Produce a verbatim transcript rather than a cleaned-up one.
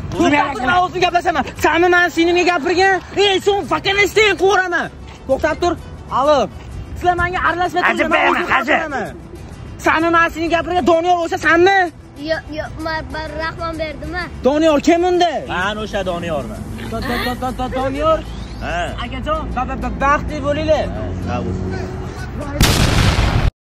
To'xtab o'zing gaplasaman. Sami men senga gapirgan. Ey, sen fakanistay qo'raman. To'xtab tur. Alo. Sizlar menga aralashmayapsizlar. Men o'zim Sami men senga gapirgan Doniyor o'sha senmi? Yo'q, yo'q, men Rahmon berdimmi? Doniyor kim unda? Men o'sha Doniyorman. Doniyor? Ha. Akajon, baxtli bo'linglar. Ha,